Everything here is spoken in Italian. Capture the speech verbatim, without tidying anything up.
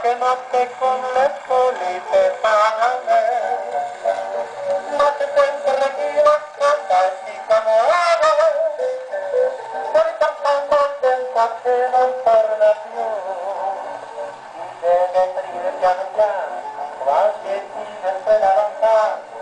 qualche notte con le solite parole, ma se sempre le tiro canta e si innamora, poi cantando il tempo che non torna più, si deve aprire piano piano, quasi e si se ne lontano.